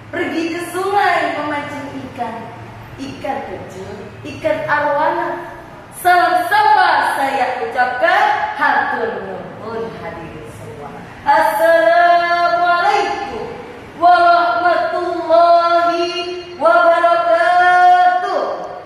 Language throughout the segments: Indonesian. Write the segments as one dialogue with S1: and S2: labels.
S1: pergi ke sungai memancing ikan, ikan kecil, ikan arwana. Salam sapa saya ucapkan, hatur nuhun hadirin semua. Assalamualaikum warahmatullahi wabarakatuh.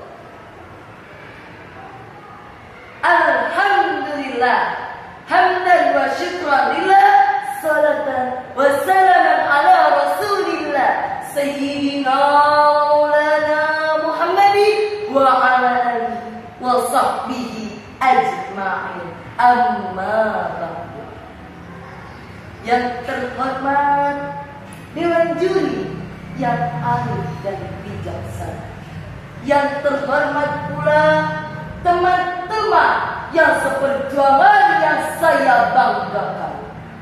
S1: Alhamdulillah, hamdan wa syukran lillah, salatan wa salaman ala rasulillah, sayyidina maulana Muhammadin wa ala alihi wa sahbihi ajma'in. Amma ba'du. Yang terhormat Dewan Juri yang arif dan bijaksana, yang terhormat pula teman-teman yang seperjuangan yang saya banggakan.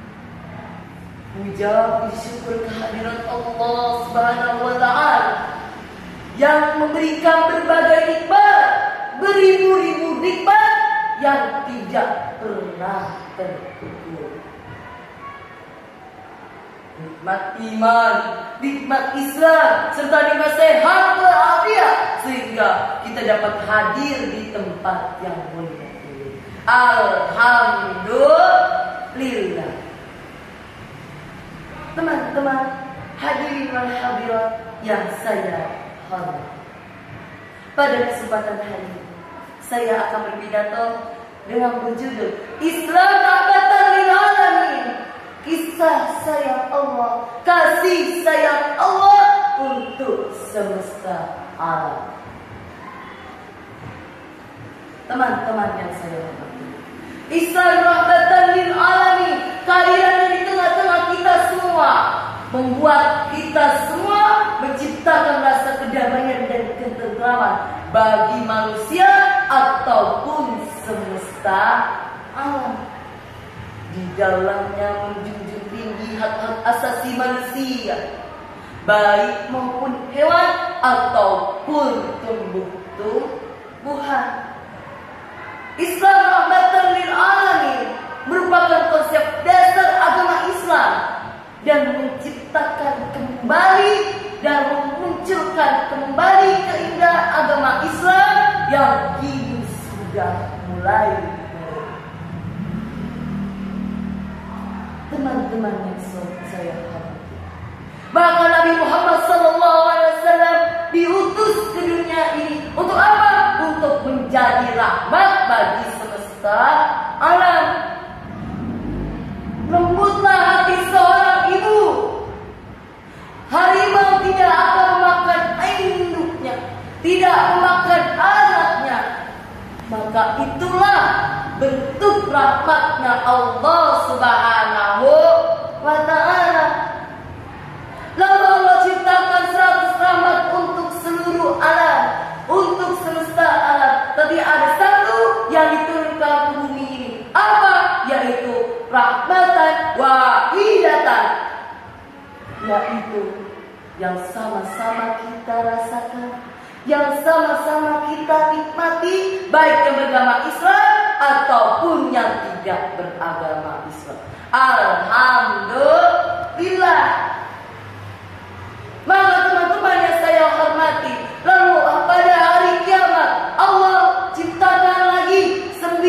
S1: Puja syukur kehadirat Allah Subhanahu wa Ta'ala yang memberikan berbagai nikmat, beribu-ribu nikmat yang tidak pernah terhitung. Nikmat iman, nikmat Islam, serta nikmat sehat walafiat, sehingga kita dapat hadir di tempat yang mulia ini. Alhamdulillah. Teman-teman hadirin wal hadirat yang saya hormati, pada kesempatan hari ini saya akan berpidato dengan berjudul Islam rahmatan lil alamin. Kisah sayang Allah, kasih sayang Allah untuk semesta alam. Teman-teman yang saya hormati, Islam rahmatan lil alamin, kehadirannya di tengah-tengah kita semua membuat kita semua menciptakan rasa kedamaian dan ketentraman bagi manusia ataupun semesta alam. Di dalamnya menjunjung tinggi hak-hak asasi manusia, baik maupun hewan ataupun tumbuh-tumbuhan. Islam rahmatan lil alamin merupakan konsep dasar agama Islam dan menciptakan kembali dan memunculkan kembali keindahan agama Islam yang kini sudah mulai. Teman-teman yang saya hormati, maka Nabi Muhammad SAW diutus ke dunia ini untuk apa? Untuk menjadi rahmat bagi semesta alam. Lembutlah hati seorang ibu. Harimau tidak akan memakan induknya, tidak memakan anaknya. Maka itulah bentuk rahmatnya Allah Subhanahu wa Ta'ala. Lalu Allah ciptakan 100 rahmat untuk seluruh alam, untuk semesta alam. Tapi ada satu yang diturunkan ke bumi ini. Apa? Yaitu rahmatan wahidatan, yaitu yang sama-sama kita rasakan, yang sama-sama kita nikmati, baik yang beragama Islam ataupun yang tidak beragama Islam. Alhamdulillah. Maka teman-teman yang saya hormati, lalu pada hari kiamat Allah ciptakan lagi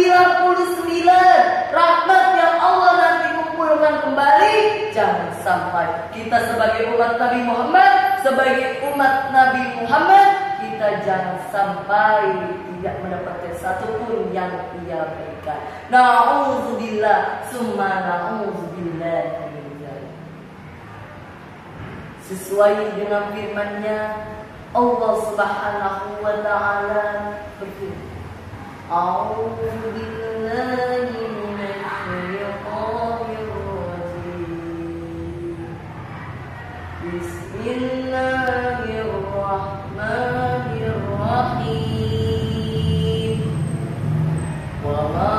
S1: 99 rahmat yang Allah nanti kumpulkan kembali. Jangan sampai kita sebagai umat Nabi Muhammad, kita jangan sampai tidak mendapatkan satupun yang Ia berikan. Na'udzubillah summa na'udzubillah. Sesuai dengan firman-Nya, Allah Subhanahu wa Ta'ala berfirman, A'udzu billahi minasyaitonir rajim. Bismillahirrahmanirrahim. Wa ma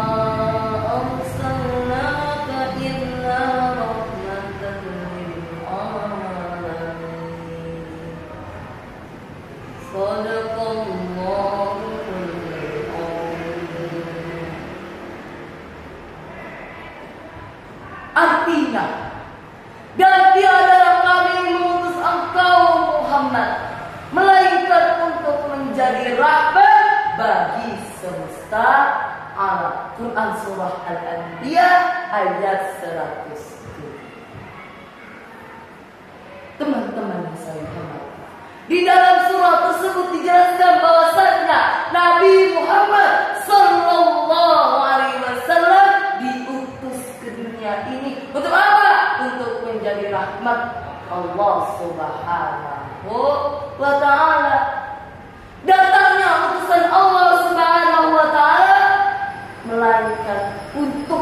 S1: arsalnaka illa rahmatan lil alamin. Shadaqallahul azim. Artinya, dan tiada kami mengutus engkau Di dalam surah tersebut dijelaskan bahwasanya Nabi Muhammad Sallallahu Alaihi Wasallam diutus ke dunia ini untuk apa? Untuk menjadi rahmat Allah Subhanahu wa Ta'ala. Datangnya utusan Allah Subhanahu wa Ta'ala melainkan untuk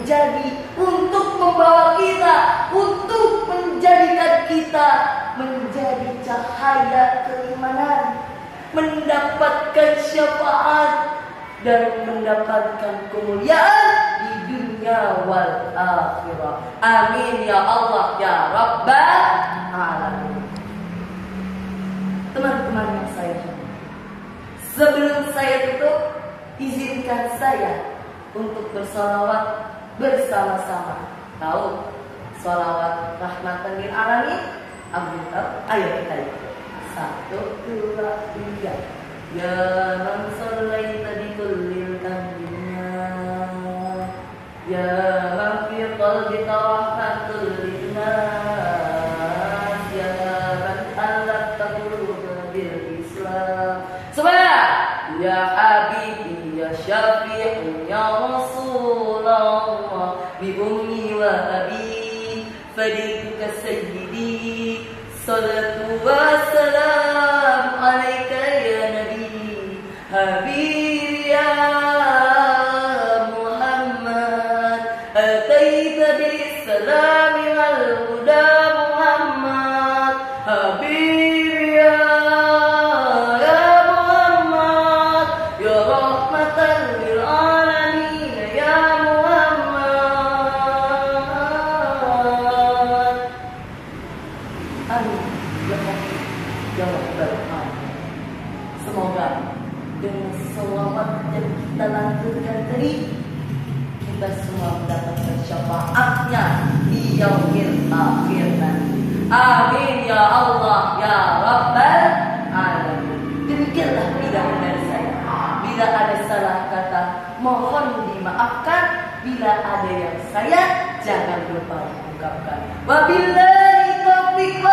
S1: membawa kita, untuk menjadikan kita menjadi cahaya keimanan, mendapatkan syafaat dan mendapatkan kemuliaan di dunia wal akhirah. Amin ya Allah ya Rabbal Alamin. Teman-teman yang saya hormati, sebelum saya tutup, izinkan saya untuk bersalawat bersama-sama. Tahu salawat rahmatan lil alamin? Ayo kita lihat. 1, 2, 3. Ya man sallaita bi kullil dunya, ya man fi qalbika rahmatul linnas, ya man alaqta qulubana bil Islam. Semuanya. Ya Habibi ya Syafi'i ya Rasulullah bi ummi wa abi fadilka sayyidi salatu wa salam alaika ya nabi habibi ya Muhammad ataita bis salam wal huda Muhammad habibi ya Semoga dengan selawat yang kita lanjutkan tadi, kita semua mendapatkan syafaatnya di yaumil akhir nanti. Amin ya Allah ya Rabbal Alamin. Demikianlah pidato dari saya. Bila ada salah kata, mohon dimaafkan. Bila ada yang saya, jangan lupa ungkapkan. Wabillahi taufiq.